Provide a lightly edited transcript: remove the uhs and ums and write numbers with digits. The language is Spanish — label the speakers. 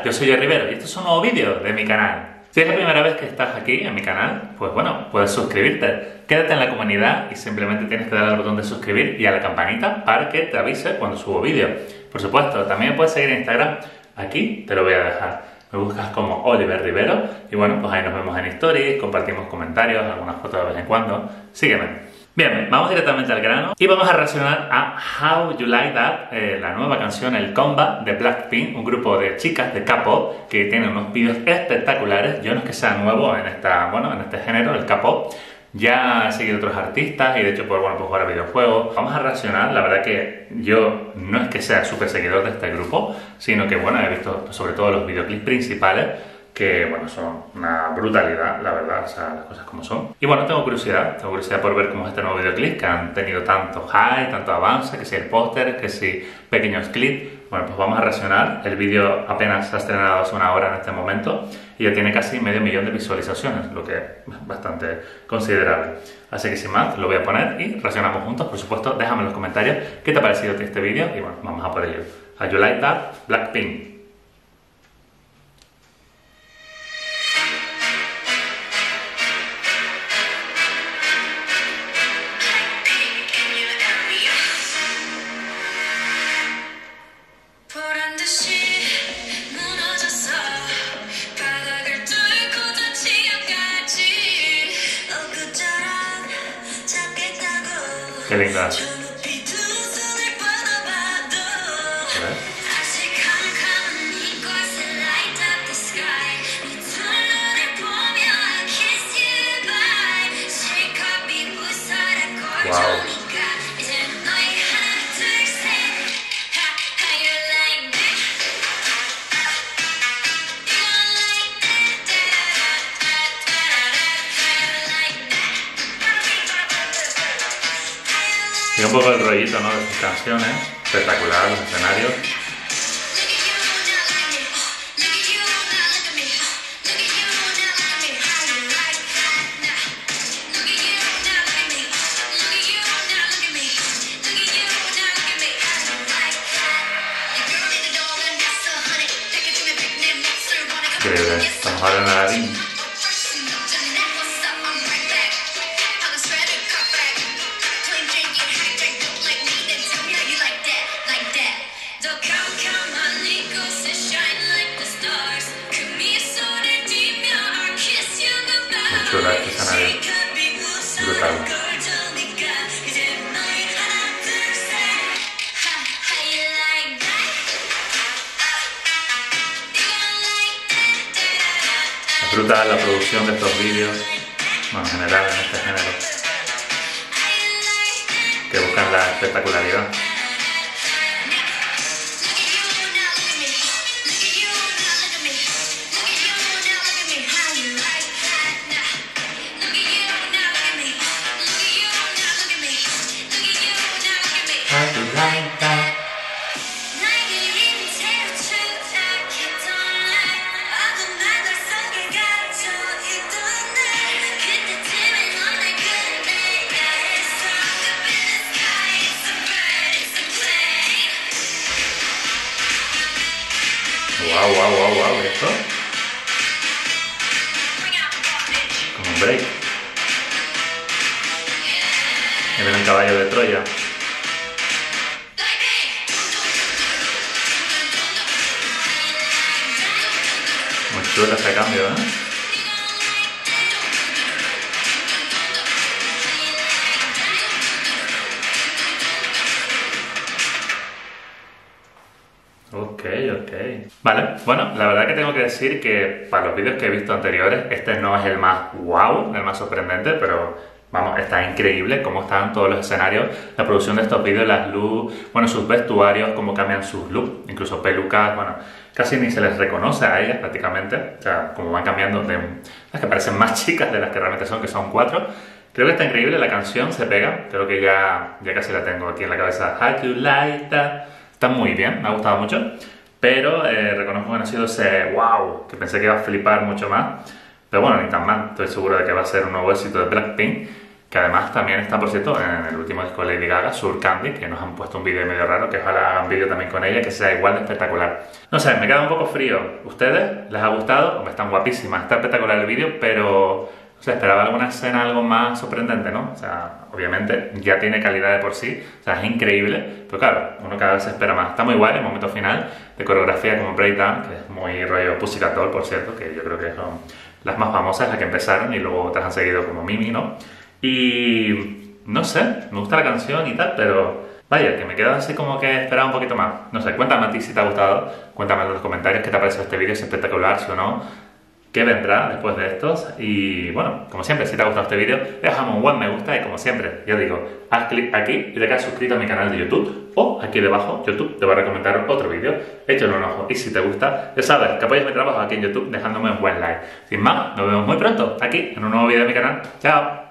Speaker 1: yo soy Joe Rivero y este es un nuevo vídeo de mi canal. Si es la primera vez que estás aquí en mi canal, pues bueno, puedes suscribirte. Quédate en la comunidad y simplemente tienes que darle al botón de suscribir y a la campanita para que te avise cuando subo vídeo. Por supuesto, también me puedes seguir en Instagram, aquí te lo voy a dejar. Me buscas como Oliver Rivero y bueno, pues ahí nos vemos en stories, compartimos comentarios, algunas fotos de vez en cuando. Sígueme. Bien, vamos directamente al grano y vamos a reaccionar a How You Like That, la nueva canción, el comeback de Blackpink, un grupo de chicas de K-pop que tienen unos vídeos espectaculares. Yo no es que sea nuevo en este género, el K-pop. Ya he seguido otros artistas y de hecho pues jugar a videojuegos. Vamos a reaccionar, la verdad que yo no es que sea súper seguidor de este grupo, sino que bueno, he visto sobre todo los videoclips principales que bueno, son una brutalidad, la verdad, o sea, las cosas como son. Y bueno, tengo curiosidad por ver cómo es este nuevo videoclip, que han tenido tanto hype, tanto avance, que si el póster, que si pequeños clips. Bueno, pues vamos a reaccionar. El vídeo apenas se ha estrenado hace una hora en este momento y ya tiene casi 500.000 de visualizaciones, lo que es bastante considerable. Así que sin más, lo voy a poner y reaccionamos juntos. Por supuesto, déjame en los comentarios qué te ha parecido este vídeo y bueno, vamos a por ello. How You Like That, Blackpink. Qué linda. Wow. Y un poco el rollito, ¿no?, de sus canciones, espectacular, los escenarios. Increíble, estamos hablando de Aladdin. Chula este escenario, brutal. Es brutal la producción de estos vídeos, bueno, en general en este género, que buscan la espectacularidad. Wow, esto como un break. Y ven el caballo de Troya. Muy chulo este cambio, ¿eh? Ok. Vale, bueno, la verdad que tengo que decir que para los vídeos que he visto anteriores, este no es el más wow, el más sorprendente, pero vamos, está increíble cómo están todos los escenarios, la producción de estos vídeos, las luces, bueno, sus vestuarios, cómo cambian sus looks, incluso pelucas, bueno, casi ni se les reconoce a ellas prácticamente, o sea, como van cambiando de las que parecen más chicas de las que realmente son, que son 4. Creo que está increíble, la canción se pega, creo que ya casi la tengo aquí en la cabeza. How You Like That. Está muy bien, me ha gustado mucho, pero reconozco que no ha sido ese wow, que pensé que iba a flipar mucho más, pero bueno, ni tan mal. Estoy seguro de que va a ser un nuevo éxito de Blackpink, que además también está, por cierto, en el último disco de Lady Gaga, Sur Candy, que nos han puesto un vídeo medio raro, que ojalá hagan vídeo también con ella, que sea igual de espectacular. No sé, me queda un poco frío. ¿Ustedes les ha gustado? Hombre, están guapísimas, está espectacular el vídeo, pero no sé, esperaba alguna escena algo más sorprendente, ¿no? O sea, obviamente ya tiene calidad de por sí, o sea, es increíble, pero claro, uno cada vez se espera más. Está muy guay el momento final de coreografía como Breakdown, que es muy rollo Pussycat Doll, por cierto, que yo creo que son las más famosas, las que empezaron y luego otras han seguido como Mimi, ¿no? Y no sé, me gusta la canción y tal, pero vaya, que me quedo así como que esperaba un poquito más. No sé, cuéntame a ti si te ha gustado, cuéntame en los comentarios qué te ha parecido este vídeo, si es espectacular, si o no, qué vendrá después de estos. Y bueno, como siempre, si te ha gustado este vídeo, déjame un buen me gusta y como siempre, yo digo, haz clic aquí y te quedas suscrito a mi canal de YouTube o aquí debajo, YouTube te va a recomendar otro vídeo, échale un ojo y si te gusta, ya sabes que apoyas mi trabajo aquí en YouTube dejándome un buen like. Sin más, nos vemos muy pronto aquí en un nuevo vídeo de mi canal. ¡Chao!